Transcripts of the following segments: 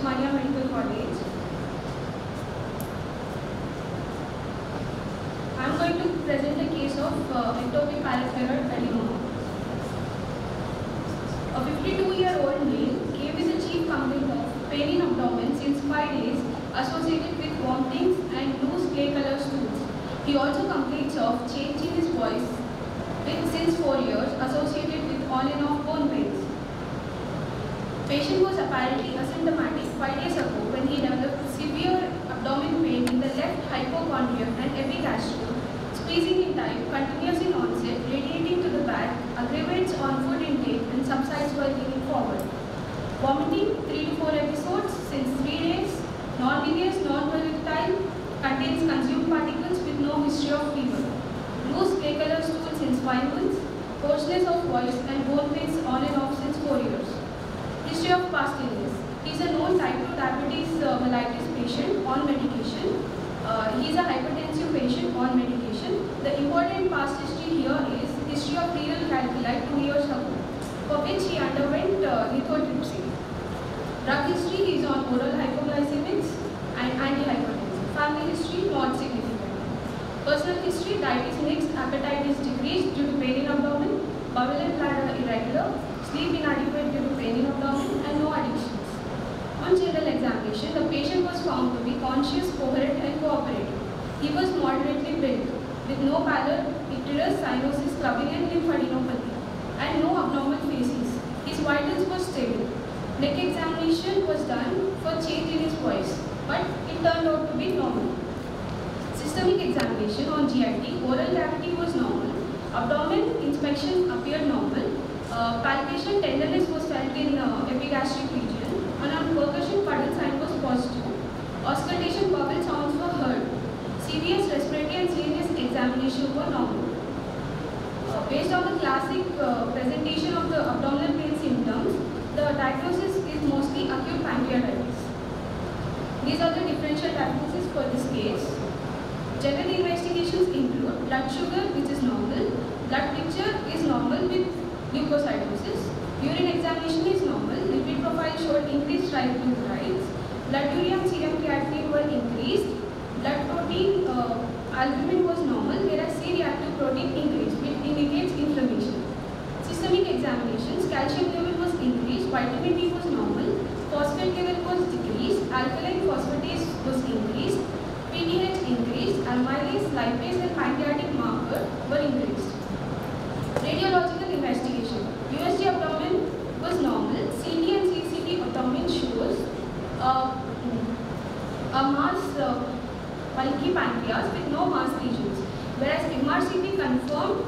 Osmania Medical College. I am going to present a case of ectopic parathyroid adenoma. A 52-year-old male came with a chief complaint of pain in abdomen since 5 days associated with vomitings and loose clay color stools. He also complains of change in his voice since 4 years associated with on and off bone pains. Patient was apparently asymptomatic 5 days ago when he developed severe abdominal pain in the left hypochondrium and epigastrium, squeezing in time, continuous in onset, radiating to the back, aggravates on food intake and subsides while leaning forward. Vomiting 3 to 4 episodes since 3 days, non-bilious, non-volatile, contains consumed particles with no history of fever. Loose clay color stool since 5 months, hoarseness of voice and bone pains on and off since 4 years. History of past illness. He is a known type 2 diabetes mellitus patient on medication. He is a hypertensive patient on medication. The important past history here is history of renal calculi 2 years ago, for which he underwent lithotripsy. Drug history, he is on oral hypoglycemics and antihypertensive. Family history, not significant. Personal history, diet is mixed, appetite is decreased due to pain in abdomen, bowel and bladder irregular, sleep inadequate due to pain in abdomen, and no addictions. On general examination, the patient was found to be conscious, coherent and cooperative. He was moderately built, with no pallor, icterus, cyanosis, clubbing and lymphadenopathy, and no abnormal facies. His vitals were stable. Neck examination was done for change in his voice, but it turned out to be normal. Systemic examination on GIT, oral cavity was normal. Abdomen inspection appeared normal. Palpation tenderness was felt in epigastric region. And on percussion, puddle sign was positive. Auscultation bubble sounds were heard. CVS respiratory and CNS examination were normal. Based on the classic presentation of the abdominal pain symptoms, the diagnosis is mostly acute pancreatitis. These are the differential diagnoses for this case. General investigations include blood sugar, which is normal. Blood picture is normal with leukocytosis. Urine examination is normal. Lipid profile showed increased triglycerides. Blood urea and serum creatinine were increased. Blood protein albumin was normal, whereas C-reactive protein increased, which indicates inflammation. Systemic examinations, calcium level was increased, vitamin D was normal, phosphate level was decreased, alkaline phosphatase was increased, PTH increased, amylase, lipase and pancreatic marker were increased. Radiological investigation. USG abdomen was normal. CT and CCT abdomen shows a mass bulky pancreas with no mass lesions, whereas MRCP confirmed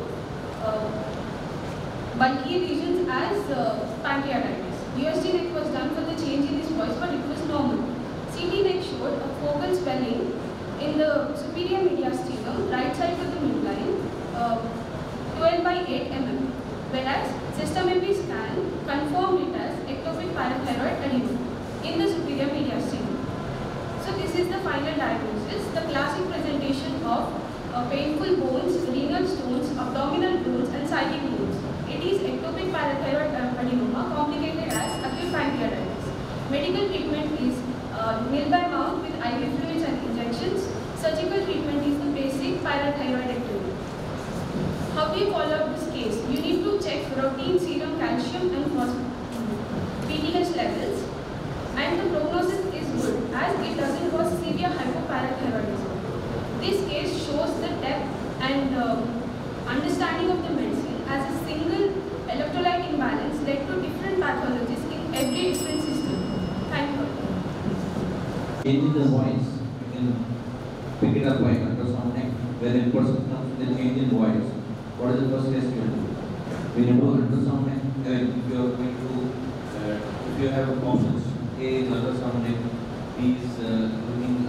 bulky lesions as pancreatitis. USG neck was done for the change in his voice, but it was normal. CT neck showed a focal swelling in the superior mediastinum, right side of the midline, 12 by 8 mm, whereas system MP scan confirmed it as ectopic parathyroid adenoma in the superior mediastinum. So this is the final diagnosis. The classic presentation of painful bones, renal stones, abdominal bones and cytic bones. It is ectopic parathyroid adenoma complicated as acute pancreatitis. Medical treatment is nil by mouth with IV fluids and injections. Surgical treatment is the basic parathyroidectomy. How do you follow up this case? You need to check protein, serum calcium and PTH levels, and the prognosis is good as it doesn't cause severe hypoparathyroidism. This case shows the depth and understanding of the medicine as a single electrolyte imbalance led to different pathologies in every different system. Thank you. Changing the voice, you can pick it up by ultrasound neck. When a person comes with a change in voice, what is the first test you will do? When you do ultrasound neck, if you are going to, if you have a problem, A is ultrasound neck, B is doing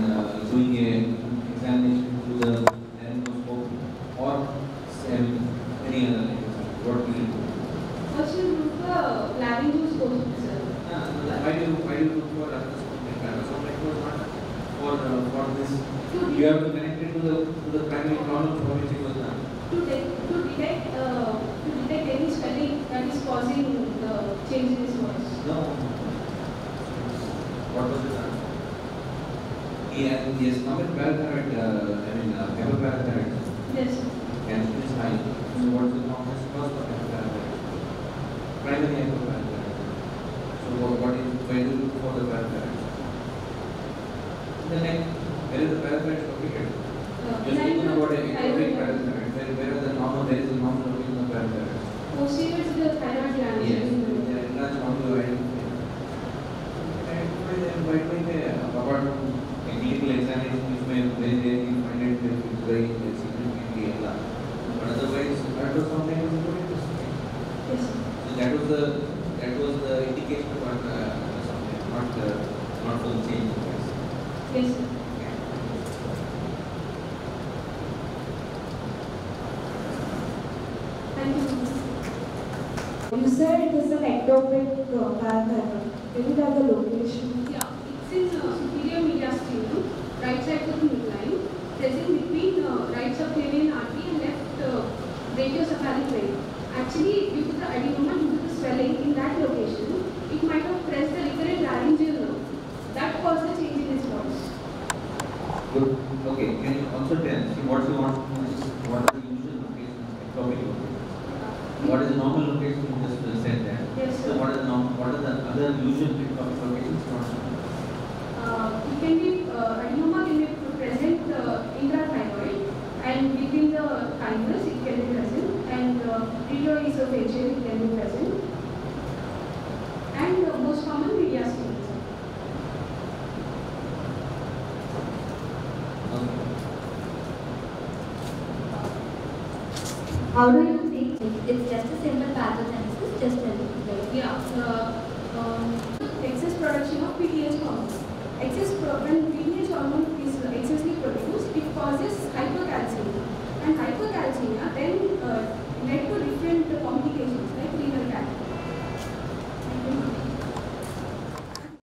a examination through the endoscope or any other neck. What will you do? First you look for laryngoscopy, sir. Why do you look for ultrasound neck? Ultrasound neck was not for this. You have to connect it to the primary problem for which it was done. To detect any swelling that is causing the change in his voice. No. What was his answer? He has come with parathyroid, hyperparathyroidism. Yes. Cancer is high. So what's the commonest cause for hyperparathyroidism? Primary hyperparathyroidism. So where do you look for the parathyroidism? In the neck. Where is the parathyroid located? You're speaking about an ectopic parathyroid. Where is the normal? There is a normal location of parathyroid. Posterior to the thyroid gland. Yes. There is large normal identified. Apart from clinical examination, which may very rarely find it very significantly enlarged. But otherwise, ultrasound is very interesting. Yes. So that was the indication of ultrasound, not for the change in voice. Yes. Thank you. You said it is an ectopic parathyroid. Can you tell the location? Yeah, it's in superior mediastinum, right side of the midline, present between right subclavian artery and left brachiocephalic vein. Actually, due to the adenoma, due to the swelling in that location, it might have pressed the recurrent laryngeal nerve. That caused the change in his voice. Good. Okay. Can you also tell what you want? What are the usual locations of ectopic location? What is the normal location? You just said that. Yes, So what are the other usual ectopic locations? It can be adenoma can be present intrathyroid, and within the thymus it can be present, and retroesophageal it can be present, and most common mediastinum. How do you think it's just a simple pathogenesis? Just tell me. Yeah, excess production of PTH hormone. When PTH hormone is excessively produced, it causes hypercalcemia, and hypercalcemia then led to different complications like renal cancer.